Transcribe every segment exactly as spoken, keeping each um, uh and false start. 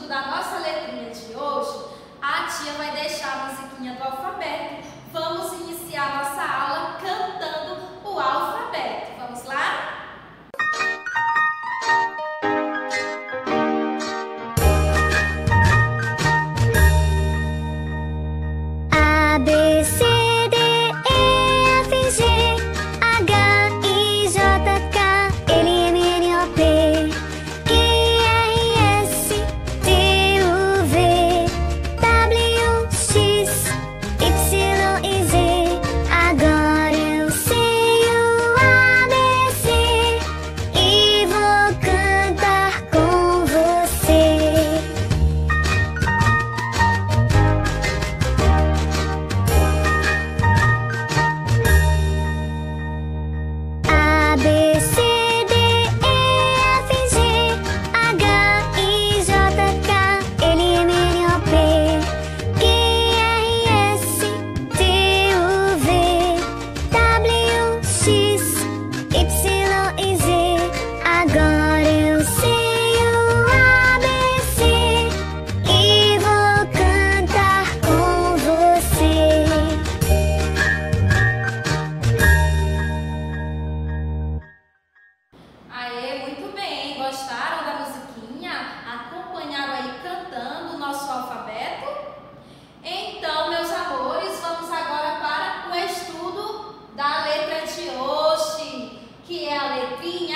estudo da nossa letrinha de hoje, a tia vai deixar a musiquinha do alfabeto. Vamos iniciar nossa aula cantando o alfabeto. Vamos lá? A, B, C, D, E, F, G, H, I, J, K, L, M, N, O, P, Q, R, S, T, U, V, W, X, Y e Z. Agora eu sei o A B C e vou cantar com você. A, B, C, D, E, F, G, H, I, J, K, L, M, N, O, P, Q, R, S, T, U, V, W, X, Y e Z. Agora eu sei o A B C e vou cantar com você. Aê, muito bem! Gostaram da musiquinha? Acompanharam aí cantando o nosso alfabeto? Então, meus amores, vamos agora para o estudo da letra de hoje, que é a letrinha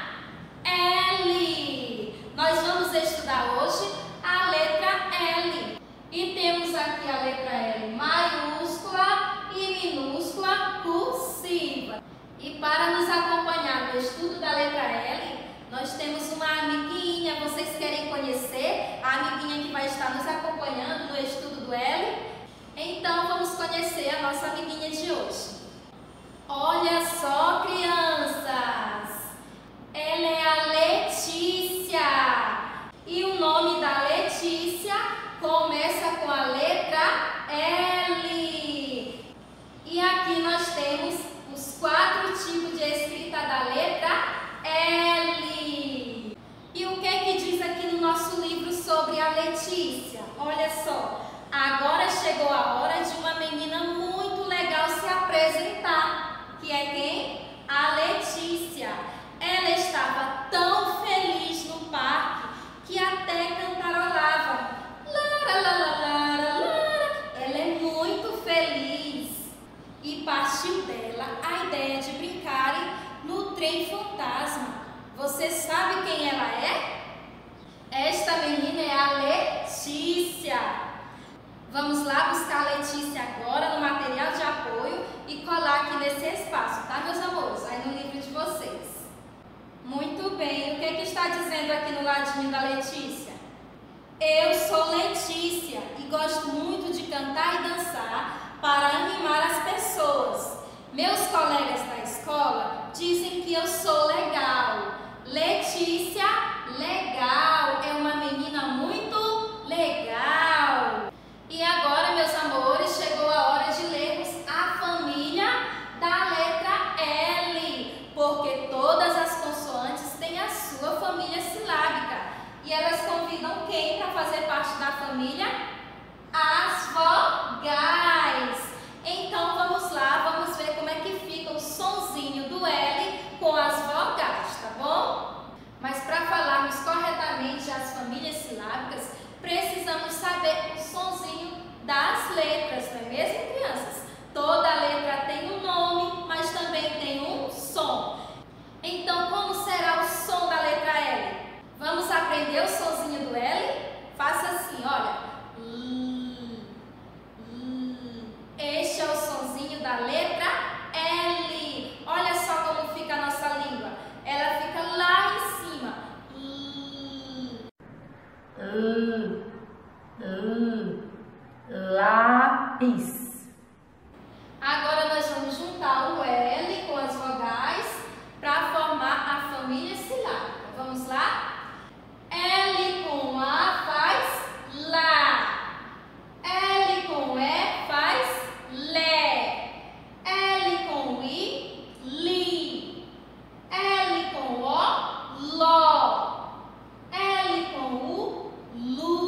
L. Nós vamos estudar hoje a letra L. E temos aqui a letra L maiúscula e minúscula cursiva. E para nos acompanhar no estudo da letra L, nós temos uma amiguinha. Vocês querem conhecer a amiguinha que vai estar nos acompanhando no estudo do L? Então vamos conhecer a nossa amiguinha de hoje. Olha só, crianças! Ela é a Letícia. E o nome da Letícia começa com a letra L. E aqui nós temos os quatro tipos de escrita da letra L. E o que é que diz aqui no nosso livro sobre a Letícia? Olha só, agora chegou a hora de uma menina muito legal se apresentar, que é quem? A Letícia. Ela estava tão feliz no parque que até cantarolava. Lara, lara, lara, lara. Ela é muito feliz. E partiu dela a ideia de brincarem no trem fantasma. Você sabe quem ela é? Esta menina é a Letícia. Vamos lá buscar a Letícia agora no material de apoio e colar aqui nesse espaço, tá, meus amores? Aí no livro de vocês. Muito bem, o que é que está dizendo aqui no ladinho da Letícia? Eu sou Letícia e gosto muito de cantar e dançar para animar as pessoas. Meus colegas da escola dizem que eu sou legal. Letícia, legal, é uma menina muito legal. E agora, meus amores, chegou a hora de lermos a família da letra L, porque todas as consoantes têm a sua família silábica. E elas convidam quem para fazer parte da família? As vogais. Então vamos lá, vamos ver como é que fica o sonzinho do L com as vogais, tá bom? Mas para falarmos corretamente as famílias silábicas, precisamos saber o sonzinho das letras, não é mesmo, crianças? Toda letra tem um nome, mas também tem um som. Então, como será o som da letra L? Vamos aprender o sonzinho do L? Faça assim, olha. Este é o sonzinho da letra L. Olha só como fica a nossa língua. Ela fica lá em cima. L, L, lápis. Agora nós vamos juntar o L com as vogais para formar a família silábica. Vamos lá? L com A faz lá. L com E faz lé. L com I, li. L com O, ló. L com U, lu.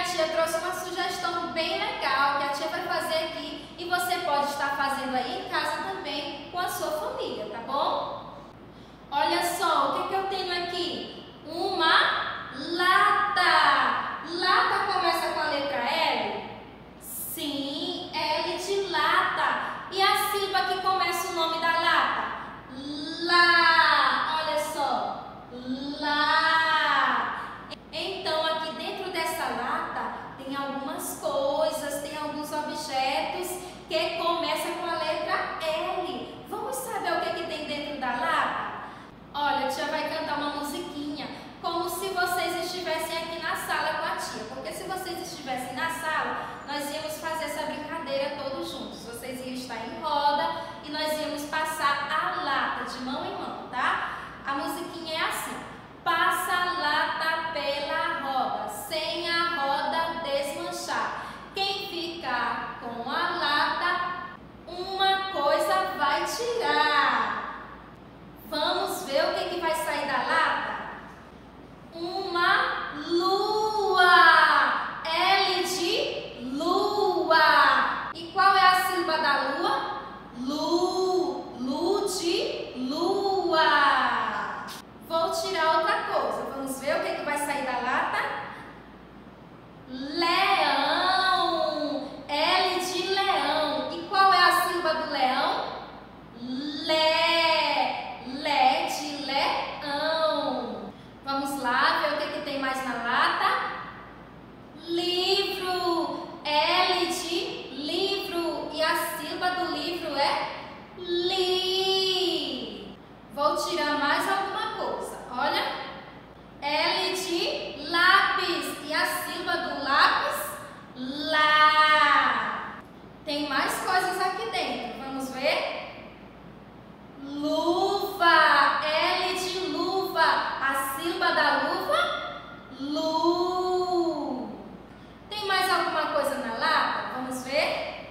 tia trouxe uma sugestão bem legal que a tia vai fazer aqui e você pode estar fazendo aí em casa também com a sua família, tá bom? Olha só, o que, que eu tenho aqui? Uma lata. Lata começa com a letra L? Sim, L de lata. E a sílaba que começa o nome da lata? Lá. Olha só. Lá. Então, aqui dentro dessa lata tem algumas coisas, tem alguns objetos que começam com a letra L. Vamos saber o que, que tem dentro da lata? Olha, a tia vai cantar uma musiquinha, como se vocês estivessem aqui na sala com a tia. Porque se vocês estivessem na sala, nós íamos fazer essa brincadeira todos juntos. Vocês iam estar em roda e nós íamos passar a lata de mão em mão, tá? A musiquinha é assim. Passa a lata pela roda, sem a roda desmanchar. Quem ficar com a lata, uma coisa vai tirar. Vamos ver o que, que vai sair da lata? Uma lua. L de lua. E qual é a sílaba da lua? Lu. Lu de lua. Vou tirar outra coisa. Vamos ver o que, que vai sair da lata? Leão. L de leão. E qual é a sílaba do leão? Lé. Lé de leão. Vamos lá ver o que, que tem mais na lata? Livro. L de livro. E a sílaba do livro é li. Vou tirar mais alguma coisa. Olha. L de lápis. E a sílaba do lápis? Lá. Tem mais coisas aqui dentro. Vamos ver? Luva. L de luva. A sílaba da luva? Lu. Tem mais alguma coisa na lata? Vamos ver?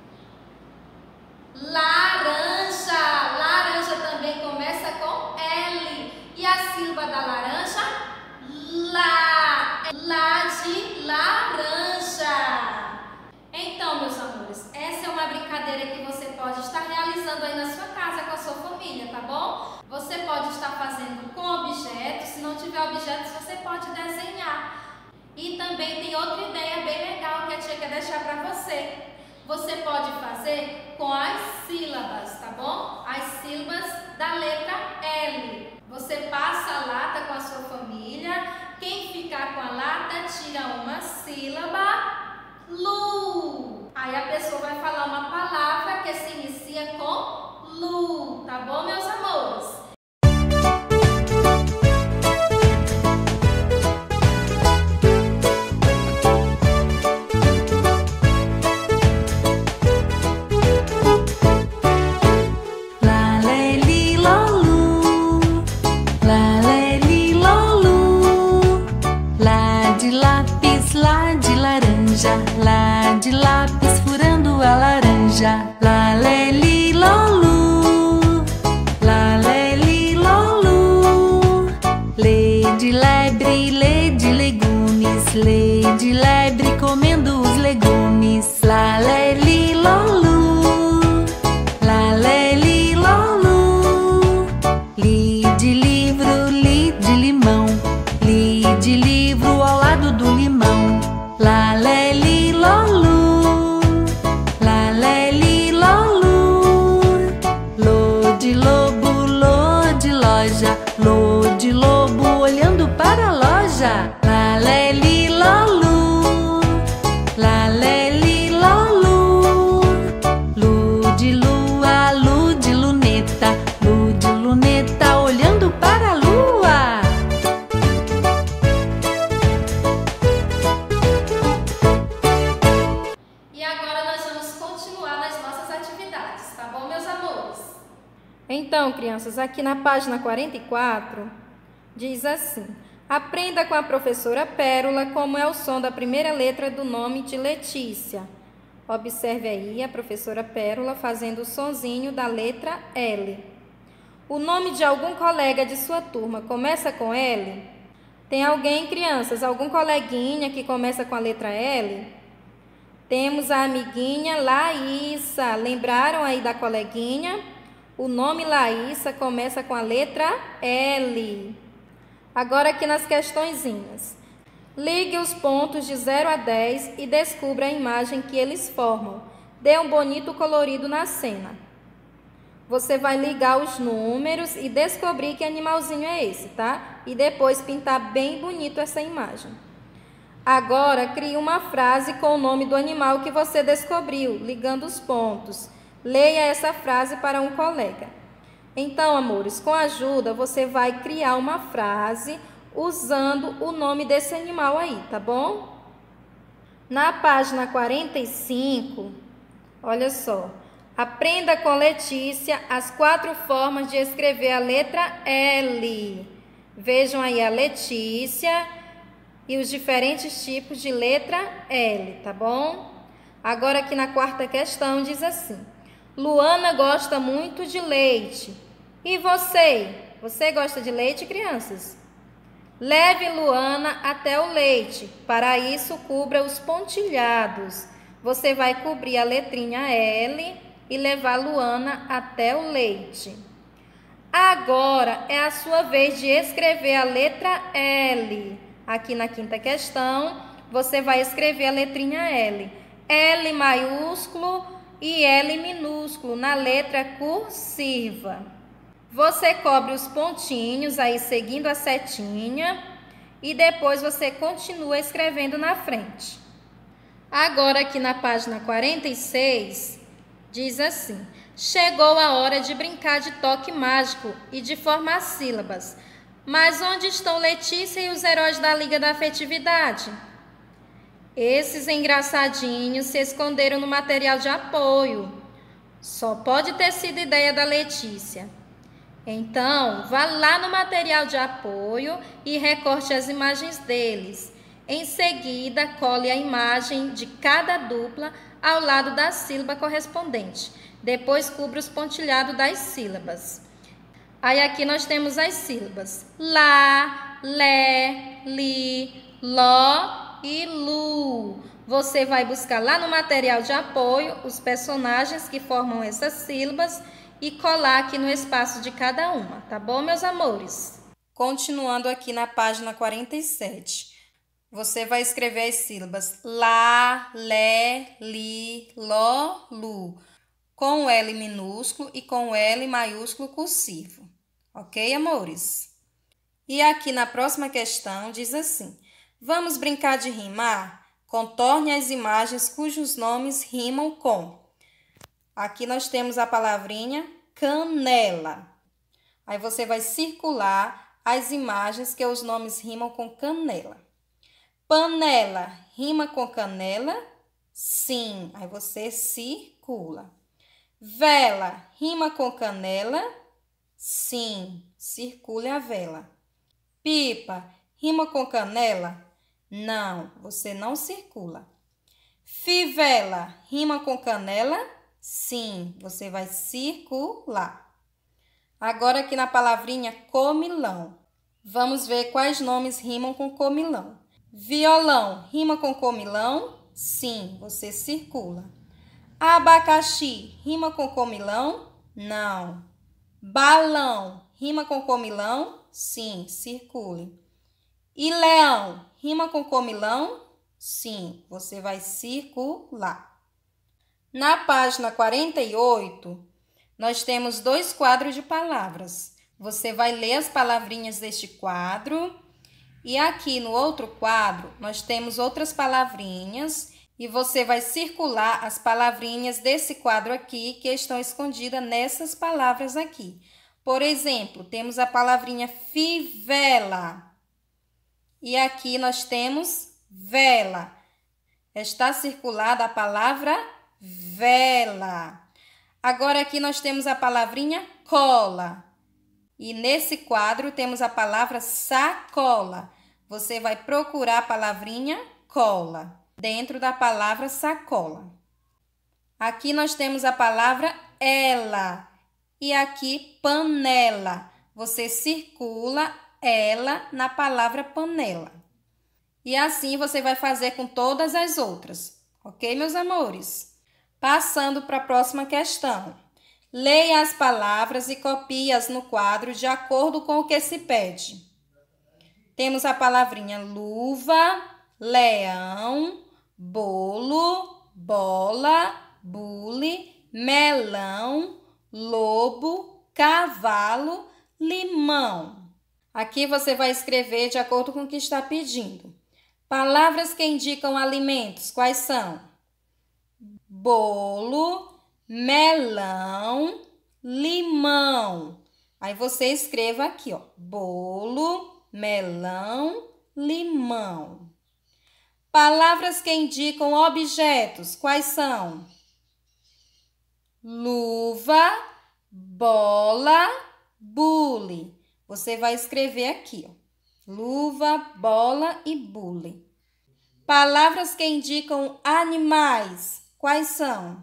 Laranja. Laranja também começa com L. E a sílaba da laranja? Lá. Lá de laranja. Então, meus amores, essa é uma brincadeira que você pode estar realizando aí na sua casa com a sua família, tá bom? Você pode estar fazendo com objetos, se não tiver objetos, você pode desenhar. E também tem outra ideia bem legal que a tia quer deixar para você. Você pode fazer com as sílabas, tá bom? As sílabas da letra L. Você passa a lata com a sua família. Quem ficar com a lata, tira uma sílaba. Lu. Aí a pessoa vai falar uma palavra que se inicia com Lu, tá bom, meus amores? Lá, lé, li, ló, lu. Lá, lé, li, ló, lu. Lá de lápis, lá de laranja. Lá de lápis furando a laranja. Lá, lé, li, ló, lu. Lá, lé, li, ló, lu. Lê de lebre, lê de legumes. Lê de lebre comendo os legumes. Lá, lé, li, ló, lu. Lá, lé, li, ló, lu. Li de livro, li de limão. Li de livro ao lado do limão. Lá, lé, li, ló, lu. Lá, lé, li, ló, lu. Lô de lobo, lô de loja. Lô de lobo olhando para a loja. Lá, lé, li, ló, lu. Lá, lé, li, ló, lu. Lu de lua, lu de luneta. Lu de luneta olhando para a lua. E agora nós vamos continuar nas nossas atividades, tá bom, meus amores? Então, crianças, aqui na página quarenta e quatro, diz assim: aprenda com a professora Pérola como é o som da primeira letra do nome de Letícia. Observe aí a professora Pérola fazendo o sonzinho da letra L. O nome de algum colega de sua turma começa com L? Tem alguém, crianças, algum coleguinha que começa com a letra L? Temos a amiguinha Laísa. Lembraram aí da coleguinha? O nome Laísa começa com a letra L. Agora aqui nas questõezinhas. Ligue os pontos de zero a dez e descubra a imagem que eles formam. Dê um bonito colorido na cena. Você vai ligar os números e descobrir que animalzinho é esse, tá? E depois pintar bem bonito essa imagem. Agora, crie uma frase com o nome do animal que você descobriu, ligando os pontos. Leia essa frase para um colega. Então, amores, com a ajuda, você vai criar uma frase usando o nome desse animal aí, tá bom? Na página quarenta e cinco, olha só. Aprenda com Letícia as quatro formas de escrever a letra L. Vejam aí a Letícia e os diferentes tipos de letra L, tá bom? Agora aqui na quarta questão diz assim: Luana gosta muito de leite. E você? Você gosta de leite, crianças? Leve Luana até o leite. Para isso, cubra os pontilhados. Você vai cobrir a letrinha L e levar Luana até o leite. Agora é a sua vez de escrever a letra L. Aqui na quinta questão, você vai escrever a letrinha L. L maiúsculo e L minúsculo na letra cursiva. Você cobre os pontinhos aí seguindo a setinha e depois você continua escrevendo na frente. Agora aqui na página quarenta e seis, diz assim: chegou a hora de brincar de toque mágico e de formar sílabas. Mas onde estão Letícia e os heróis da Liga da Afetividade? Esses engraçadinhos se esconderam no material de apoio. Só pode ter sido ideia da Letícia. Então, vá lá no material de apoio e recorte as imagens deles. Em seguida, cole a imagem de cada dupla ao lado da sílaba correspondente. Depois, cubra os pontilhados das sílabas. Aí aqui nós temos as sílabas lá, lé, li, ló e lu. Você vai buscar lá no material de apoio os personagens que formam essas sílabas e colar aqui no espaço de cada uma, tá bom, meus amores? Continuando aqui na página quarenta e sete, você vai escrever as sílabas lá, lé, li, ló, lu, com o L minúsculo e com o L maiúsculo cursivo. Ok, amores? E aqui na próxima questão diz assim: vamos brincar de rimar? Contorne as imagens cujos nomes rimam com. Aqui nós temos a palavrinha canela. Aí você vai circular as imagens que os nomes rimam com canela. Panela rima com canela? Sim. Aí você circula. Vela rima com canela? Sim. Circule a vela. Pipa rima com canela? Não. Você não circula. Fivela rima com canela? Sim, você vai circular. Agora aqui na palavrinha comilão. Vamos ver quais nomes rimam com comilão. Violão rima com comilão? Sim, você circula. Abacaxi rima com comilão? Não. Balão rima com comilão? Sim, circule. E leão rima com comilão? Sim, você vai circular. Na página quarenta e oito, nós temos dois quadros de palavras. Você vai ler as palavrinhas deste quadro e aqui no outro quadro nós temos outras palavrinhas e você vai circular as palavrinhas desse quadro aqui que estão escondidas nessas palavras aqui. Por exemplo, temos a palavrinha fivela e aqui nós temos vela. Está circulada a palavra vela. Agora aqui nós temos a palavrinha cola. E nesse quadro temos a palavra sacola. Você vai procurar a palavrinha cola dentro da palavra sacola. Aqui nós temos a palavra ela. E aqui panela. Você circula ela na palavra panela. E assim você vai fazer com todas as outras, ok, meus amores? Passando para a próxima questão. Leia as palavras e copie-as no quadro de acordo com o que se pede. Temos a palavrinha luva, leão, bolo, bola, bule, melão, lobo, cavalo, limão. Aqui você vai escrever de acordo com o que está pedindo. Palavras que indicam alimentos, quais são? Bolo, melão, limão. Aí você escreva aqui, ó, bolo, melão, limão. Palavras que indicam objetos, quais são? Luva, bola, bule. Você vai escrever aqui, ó, luva, bola e bule. Palavras que indicam animais, quais são?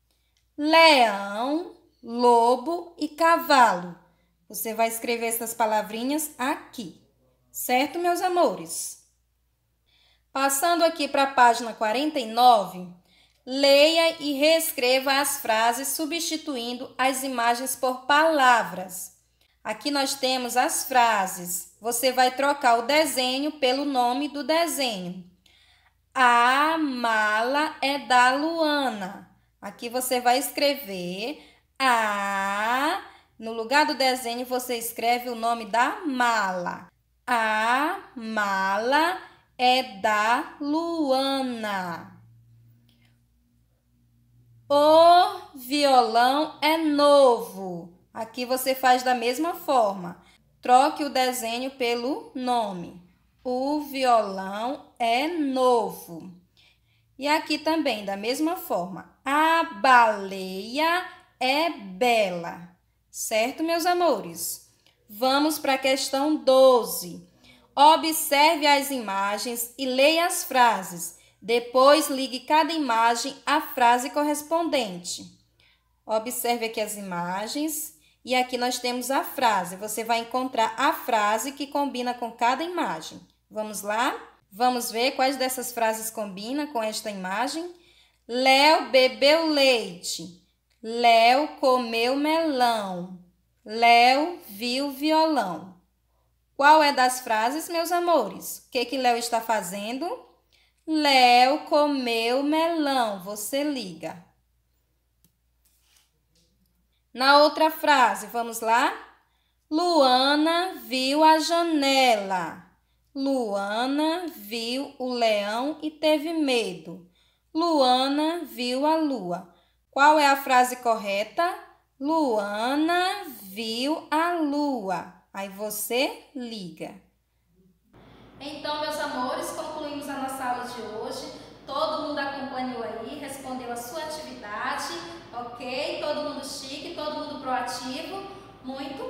Leão, lobo e cavalo. Você vai escrever essas palavrinhas aqui, certo, meus amores? Passando aqui para a página quarenta e nove, leia e reescreva as frases substituindo as imagens por palavras. Aqui nós temos as frases. Você vai trocar o desenho pelo nome do desenho. A mala é da Luana. Aqui você vai escrever a... No lugar do desenho, você escreve o nome da mala. A mala é da Luana. O violão é novo. Aqui você faz da mesma forma. Troque o desenho pelo nome. O violão é novo. E aqui também, da mesma forma. A baleia é bela. Certo, meus amores? Vamos para a questão doze. Observe as imagens e leia as frases. Depois, ligue cada imagem à frase correspondente. Observe aqui as imagens e aqui nós temos a frase. Você vai encontrar a frase que combina com cada imagem. Vamos lá? Vamos ver quais dessas frases combinam com esta imagem. Léo bebeu leite. Léo comeu melão. Léo viu violão. Qual é das frases, meus amores? O que que Léo está fazendo? Léo comeu melão. Você liga. Na outra frase, vamos lá? Luana viu a janela. Luana viu o leão e teve medo. Luana viu a lua. Qual é a frase correta? Luana viu a lua. Aí você liga. Então, meus amores, concluímos a nossa aula de hoje. Todo mundo acompanhou aí, respondeu a sua atividade, ok? Todo mundo chique, todo mundo proativo. Muito